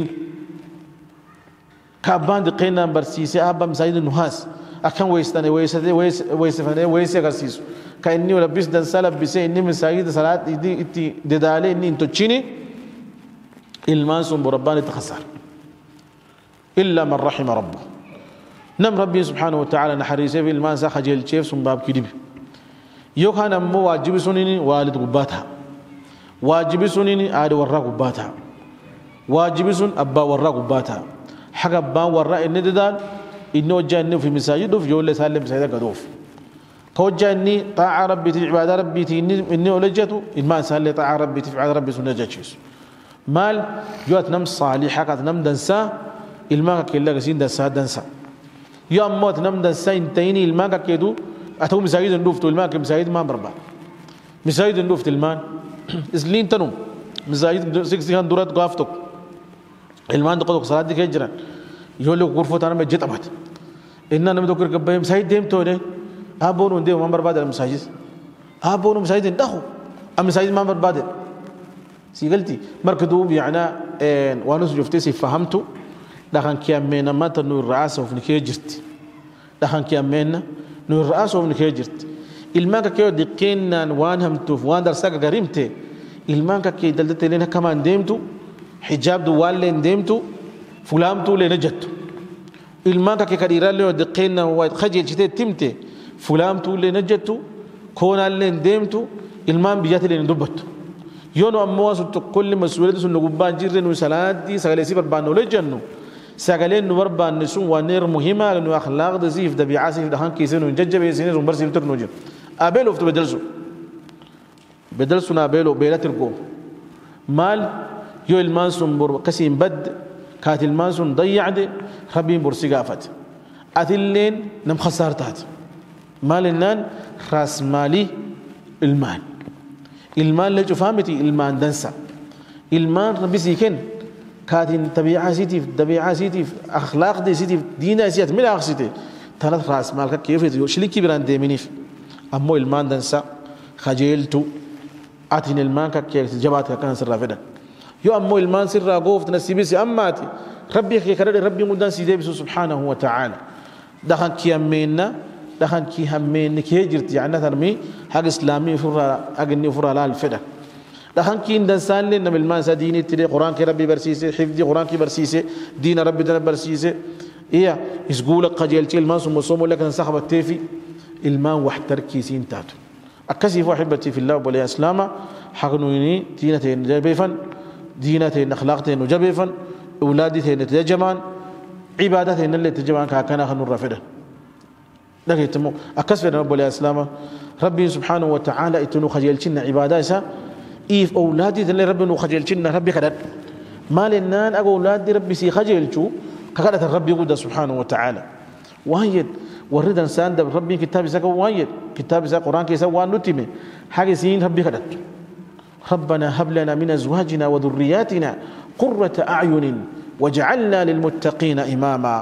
كأبان دقينا برسيسة أبا مسايد النحاس أكان ويستاني ويسفاني غرسيسو كأني ولبس دان سالب بسي إني مسايد صلاة إتي ددالي إني انتو تشيني المانسون برباني تخسر إلا من رحم ربه نم ربي سبحانه وتعالى نحريسه في المانسا خجل شيف سنباب كدب يوكان أمو واجب سنيني والد قباتها واجب سنيني آد ورا قباتها واجب سن أبا ورا قباتها حق أبا ورا إني ددال إنه جاني في مساجد في جول سالم مساجد قدوف كوجاني طاعة ربي عبادة ربي إني ولجته إنما سالي طاعة ربي عبادة ربي سنة جاتشيس مال يوت نم صالحة كات نم دنسا الماء كيلا كسين دنسا يوم موت نم دنسا إنتيني الماء كيدو أتو مساجد ندوفتو الماء كمساجد ما بربا مساجد ندوفت الماء إسلين تنو مساجد سكسيان دورات قافتك الماء دقدك صلاة دي كيجران يقول لك غرفة أنا مجد أبد إننا نمدوكر كبايم مساجد ديم توني أبونو ديم ما بربا المساجد أبونو مساجد دخو المساجد ما بربا سيقلتي مركدو يعني وانوس جفتي فهمتو دخان كيامينا ما تنور رأسه وفي نكيجرت دخان كيامينا نور رأسه وفي نكيجرت المانكا كيو دقينا وان همتو وان درساك غريمتي المانكا كي دلدت لنا كمان ديمتو حجاب دو والين ديمتو فلامتو لنجتو المانكا كي كديرا لنا دقينا وايد خجل جتي تمتي فلامتو لنجتو كونا لين ديمتو المان بياتي لين دبتو يونو أمواس كل مسؤولية سنو قبان جيرن وسلاد دي سغلي سيبر بانو لجنو سغلين نور بان نسون ونير مهمة لأنه أخلاق دزيف دبيعة سيف دهان كيسين ونججب يسينير ونبرسي بترنو جن أبيلو فتو بدلسو نابيلو بيلا ترقو مال يو المانسون بور قسيم بد كات المانسون ضيع دي ربي برسي قافت أثلين نم خسارتات مال النان راس مالي المال المان لجو فهمتي المان دنسا المان ربي سيكن كاتين طبيعة سيتي طبيعة سيتي أخلاق دي سيتي دينا سيت من أخ سيتي ثلاث راس مالك كيف شلي كبران دي منيف أمو المان دنسا خجلتو أتين المان كيف جبات كان سر فدا يو أمو المان سر قوف تنسيبي سي أماتي ربي كي كرر ربي مدان سيدي سبحانه وتعالى دخان كيامينا دخان كي همين كي جرت يعني ترمي حق إسلامي فرا أجني فرا لا الفدا دخان كي إنسان لنا من الماء ديني تري قرآن كي ربي برسيسه حفظي قرآن كي برسيسه دين ربي دنا برسيسه إيه يسقولك قجيل تي الماء ثم صوم لك نسخب التيفي الماء وحتر كيسين تاتو أكسي وحبتي في الله وبلي إسلامه حقنوني دينتين جبيفن دينتين أخلاقتين وجبيفن أولادتين تجمان عبادتين اللي تجمان كأكنا خنور رفدا لكن يتمو أكسر رب الإسلام ربي سبحانه وتعالى إتنو خجلتنا عبادة إيف أولادي تلي ربي نو خجلتنا ربي كذا ما لنان أولادي ربي سي خجلتو كذا ربي قد سبحانه وتعالى وايد ورد إنسان ده ربي كتاب يسقى وايد كتاب يسقى قرآن كيسقى وان نتيمه حاجة سين ربي كذا ربنا هب لنا من أزواجنا وذرياتنا قرة أعين وجعلنا للمتقين إماما.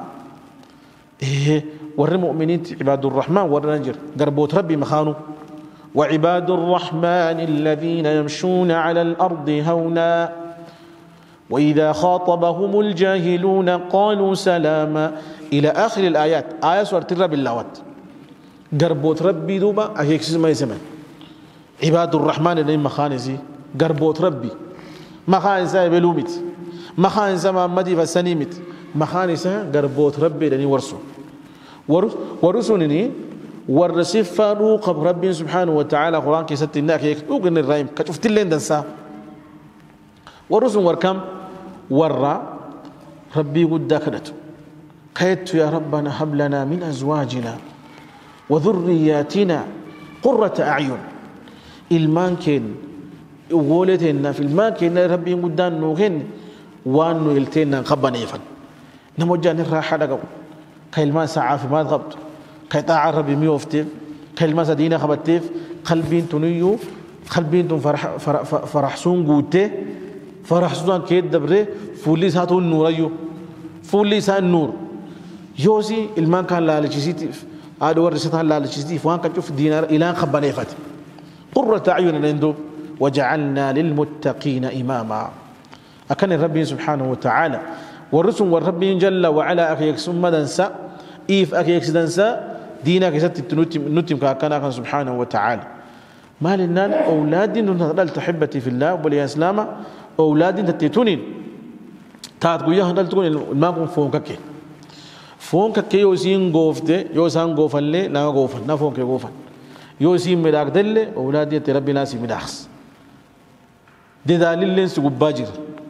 ور مؤمنين عباد الرحمن ور نجر قربوت ربي مخانو وعباد الرحمن الذين يمشون على الأرض هونا وإذا خاطبهم الجاهلون قالوا سلاما إلى آخر الآيات. آية سورة الرب اللوات قربوت ربي دوبا أكيكس ما يسمى عباد الرحمن الذين مخانسي قربوت ربي مخانسا بلومت مخانسا محمدي فسنيمت مخانسا قربوت ربي لني ورسو ورسولني والرسيف روق ربي سبحانه وتعالى قرآن كي ستناك يكتوك الرحيم كشفت اللين دنسا ورسول وركم ورا ربي قد كنت قيدت يا ربنا هب لنا من أزواجنا وذرياتنا قرة أعين المانكن ولتنا في المانكن ربي قدان نوهن وانو يلتنا قبنا يفن نموجان الراحة لقو كلمة ساعة في ما غبت كيطاع ربي ميوفتيف كلمة سدينة خبتيف قلبين تنيو قلبين تن فرح سون قوته فرح سون كيد دبره فولي ساتو النور أيو فولي سات النور يوسي المان كان لا لجسيتيف أدور رسالة لا لجسيتيف وان كتشوف دينار إلى خبنا يفت قرة أعين عنده وجعلنا للمتقين إماما. أكن ربي سبحانه وتعالى والرسول والرب جل وعلا أكيك ثم دنسا إيف أكيك دنسا دينك ست نتم كان سبحانه وتعالى. ما لنا أولاد نتدل تحبتي في الله ولي إسلام أولاد تتيتونين تاتقويا هندل تكون الماكم فونك يوسين غوفته يوسان غوفن لي نا غوفن نا فونك غوفن يوسين مداك دل أولاد تربي ناس مداخس ددالين سقباجر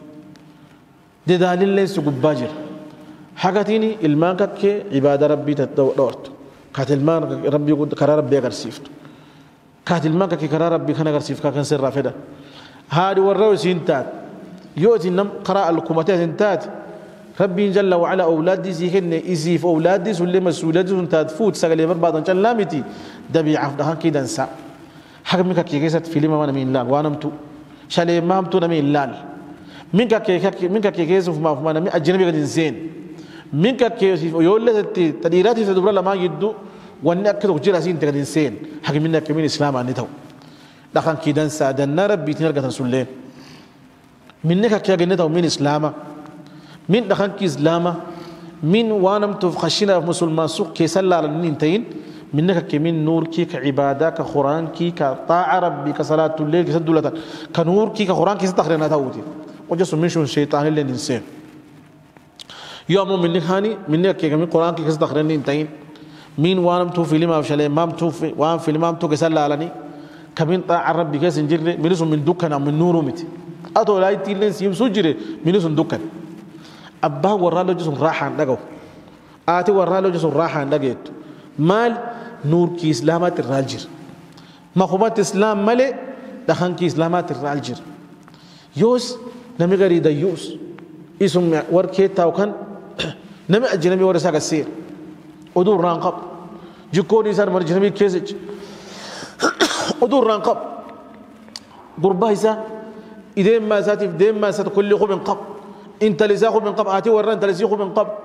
ددالين سقباجر حاجتيني المانك عبادة ربي تدورت كاتل مان ربي يقول كرار ربي أغرسيفت كاتل مان كرار ربي كان أغرسيف كان سر رافدا هذا ورّا سنتات يؤتي نم قراء الكوماتات سنتات ربي جل وعلا أولادي زيكن إزيف أولادي سلم السولاد سنتات فوت سجل برباطن كان لامتي دبي عفدها كيدا نسا حكمك كيكيسات فيلم ما نمين لال وانمتو شالي ما همتو نمين لال منك كيكيس ما نمي أجنبي قد إنسان منك كيكيس يقول تديراتي تدبر لما يدو ونأكد وجرا سين تقد إنسان حكمنا كمين إسلام عن نتو لكن كيدا نسا دنا ربي تنرجع تسولين منك كيكينتو من إسلام من دخان كي إسلام من وانم تفخشنا مسلمان سوق كيسلا على النينتين منك كمين نور كي كعبادة كقرآن كي كطاعة ربي كصلاة الليل كسدولة كنور كي كقرآن كي ستخرنا تاوتي وجس من شو الشيطان اللي ننسى يوم منك هاني منك كمين قرآن كي كستخرنا النينتين من وانم تو فيلم أو شلي مام تو وان فيلم مام تو كسلا على كمين طاعة ربي كسنجر منسون من دكان من نور متي أتو لا يتيلن سيم سجري منسون دكان أبا ورالو جسون راحة نجو آتي ورالو جسون راحة نجيت مال نور كي إسلامات الراجر مخوبات إسلام ملء دخان كي إسلامات الراجر يوس نمي غري ديوس اسم وركيتا وكان نمي أجنبي ورساق السير ودور رانقب جكوني صار مرجنبي كيسج ودور رانقب قربا إسا إذا ما ساتف دين ما سات كل خو من قب انت لساخو من قب آتي ورا انت لسيخو من قب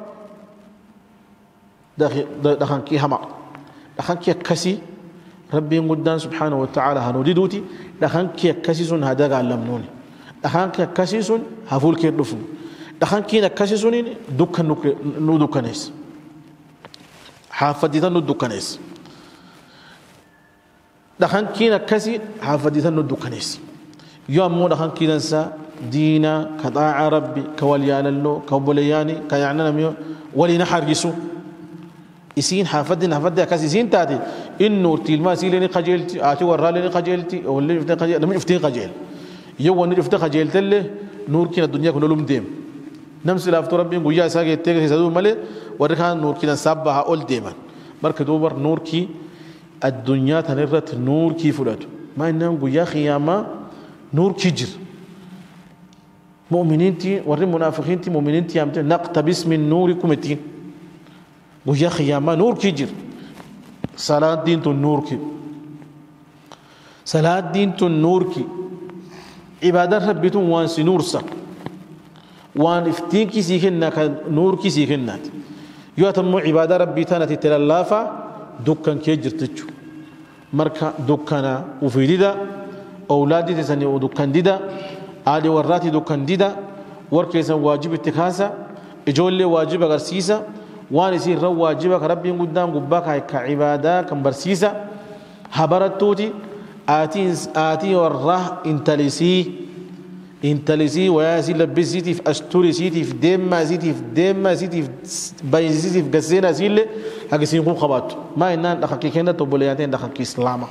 دخان كي هما دخان كي كسي ربي قدان سبحانه وتعالى هنودي دوتي دخان كي كسي سن هذا علمنوني دخان كي كسي سن هفول كي دفن دخان كي كسي سن دكان نو دكانيس حافظيتا نو دكانيس دخان كي كسي حافظيتا نو دكانيس يوم مو دخان كي ننسى دينا كطاع ربي كوليان الله كبولياني كيعننا ميو ولينا حرجسو يسين حافظنا كاسي سين تاتي إنه تلما سيلني قجلتي آتي ورالني قجلتي واللي يفتح قجل لم يفتح قجل يو وني يفتح قجلت له نور كنا الدنيا كنا لوم ديم نمس لافتو ربي غويا ساقي تيجي سدو ملي وركان نور كنا سبها أول ديما برك دوبر نور كي الدنيا تنرت نور كي فلات ما إنهم غويا خيامة نور كيجر مؤمنين تي وري منافقين تي مؤمنين تي أمتى نقتبس من نوركم تين ويا خيامة نور كيجر صلاة دين تون نور كي صلاة دين تون نور كي عبادة ربيتون وان سنورسا وان افتين كيسي كنا نور كيسي كنا يواتمو عبادة ربيتانا تتلالافا دكان كيجر تجو مركا دكانا وفيديدا أولادي تساني ودكان ديدا آلي وراتي دكان ديدا وركيسا واجب اتخاذا إجولي واجب أغرسيسا وان يسير رو واجبك ربي قدام قباك كعبادة كمبرسيسا حبرتوتي آتي وراه انتلسي وياسي لبسيتي في أشتوري سيتي في ديما سيتي في ديما سيتي في باين سيتي في قسينا سيلي هكذا يكون خباتو ما إنان دخلكي كينا تبولياتين دخلكي إسلاما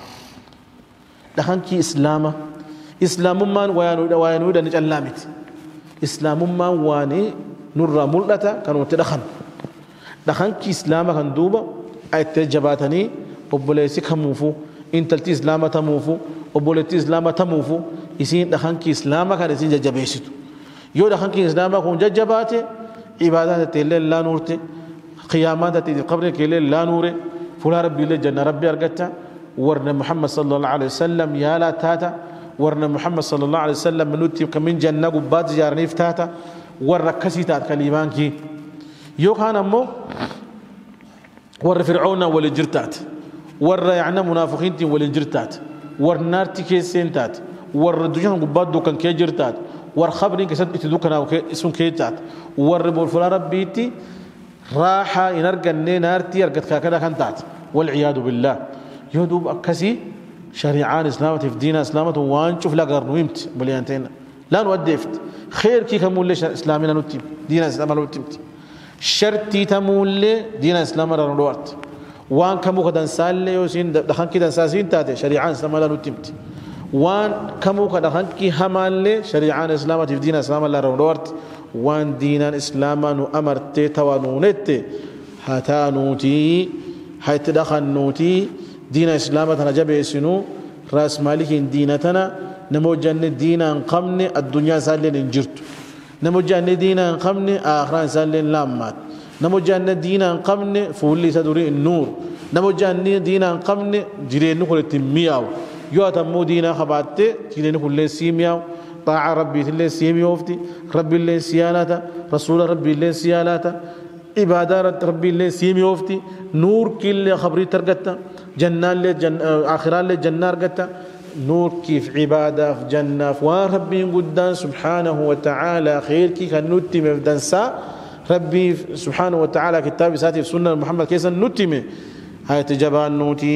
دخلكي إسلاما إسلام من وينود نجلامت إسلام من واني نور ملتا كانوا تدخل دخلكي إسلاما كان دوبا أتجباتني وبوليسي كموفو انتلتي إسلاما تموفو وبوليتي إسلاما تموفو يسين دخانكي إسلاما كان يسين ججبيشتو يو دخانكي إسلاما كون ججباتي عبادات تيلي لا نورتي قيامات تيلي قبر كيلي لا نوري فلا ربي لي جنة ربي أرقتا ورنا محمد صلى الله عليه وسلم يا لا تاتا ورنا محمد صلى الله عليه وسلم منوتي كمين جنة قبات جارنيف تاتا ورنا كسيتات كليمانكي يو كان أمو ور فرعون والجرتات ور يعني منافقين والجرتات ور نارتي كيسينتات ور دجان قباد دوكان كيجرتات ور خبرين كسد اتدوكنا اسم كيتات ور بول ربيتي راحة ينرقني نارتي يرقد كذا كانتات والعياذ بالله يهدوب أكسي شريعان إسلامة في دين إسلامة وان شوف لا قرن ويمت بليانتين لا نودفت خير كي كمول ليش إسلامنا نتيم دين إسلامنا نتيم شرطي تمول لي دين إسلامنا رنوات وان كمو كدن سالي يوسين دخان كدن ساسين تاتي شريعان إسلامنا نتيم وان كمو كدخان كي همال لي شريعان إسلامة في دين إسلامنا رنوات وان دين إسلامنا أمرت توانونت هتانوتي هيتدخل نوتي دين إسلامتنا جبه سنو راس مالك دينتنا نموجن دين قمن الدنيا سالين انجرت نموجن دين قمن آخران سالين لامات نموجن دين قمن فولي سدوري النور نموجن دين قمن جرين نقول تمياو يواتمو دين خبات جرين نقول سيمياو طاعة ربي اللي سيميوفتي ربي اللي سيالata رسول ربي اللي سيالata عبادات ربي اللي سيميوفتي نور كل خبري ترقتا جنان لي آخران لي جنار قتا نور كيف عبادة في جنة وربي قدام سبحانه وتعالى خير كي كان نتم في دنسا ربي سبحانه وتعالى كتاب ساتي في سنة محمد كيسا نتم هاي تجبان نوتي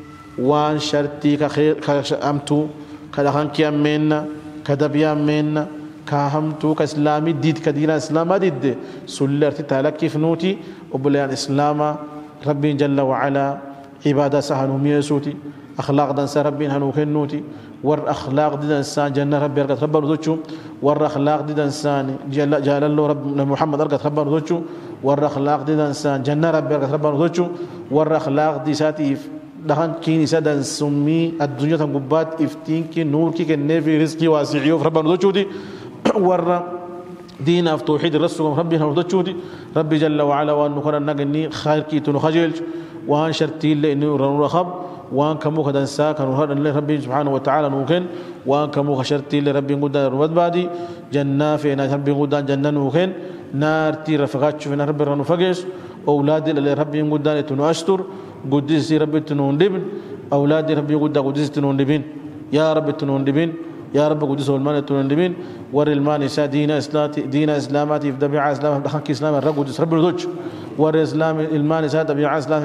وان شرطي كخير كأمتو كدخان كي أمينا كدبي أمينا كهمتو كإسلامي ديد كدينا إسلام ديد سلرتي تالك كيف نوتي وبليان إسلام ربي جل وعلا عبادة سهنو ميسوتي أخلاق دنسا ربي هنو خنوتي ور أخلاق دي دنسان جنة ربي أرقت ربا نذوتشو ور أخلاق دي دنسان جال الله رب محمد أرقت ربا نذوتشو ور أخلاق دي دنسان جنة ربي أرقت ربا نذوتشو ور أخلاق دي ساتيف دهان كيني سدن سمي الدنيا تنقبات افتين كي نور كي كنفي رزقي واسعيو ربا نذوتشو دي ور دينا في توحيد الرسول ربي نذوتشو دي ربي جل وعلا وأن نكون نغني خير كي تنخجل وان شرطي اللي انه رخب وان كمو كدنسا كانوا هذا ربي سبحانه وتعالى نوكن وان كمو شرطي اللي ربي قدان رمض بادي جنة فينا ربي قدان جنة نوكن نار تي رفقات شوفنا ربي رنو فقش اولادي اللي ربي قدان تنو اشتر قدس ربي تنون دبن اولادي ربي قدان قدس تنون دبن يا ربي تنون دبن يا رب قدس والمان تنون دبن ور المان سا دين اسلاماتي في دبيع اسلام دخل اسلام الرب قدس ربي ردوش ور اسلام المان سا دبيع اسلام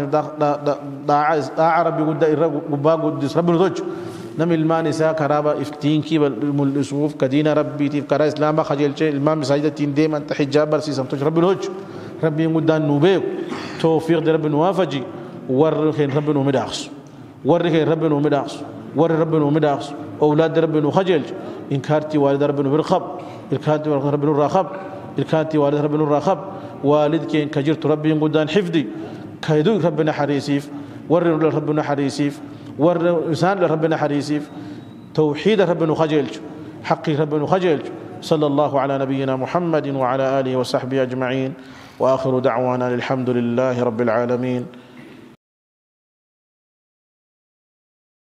داع ربي قبا قدس ربي ردوش نم المان سا كرابه افتين كي بالسوف كدين ربي تي كرا اسلام خجل شيء المان مساجد تين ديم انت حجاب برسي سمتوش ربي ردوش ربي قدان نوبيك توفيق ربي نوافجي ور خين ربي نومداخس ور خين ربي نومداخس ور ربي نومداخس أولاد ربنا خجل إن كارتي والد ربنا برخب إن كارتي والد ربنا راخب إن كارتي والد ربنا راخب والدك إن كجرت ربي قدان حفظي كيدو ربنا حريسيف ور ربنا حريسيف ور إنسان ربنا حريسيف توحيد ربنا خجل حقي ربنا خجل صلى الله على نبينا محمد وعلى آله وصحبه أجمعين وآخر دعوانا الحمد لله رب العالمين.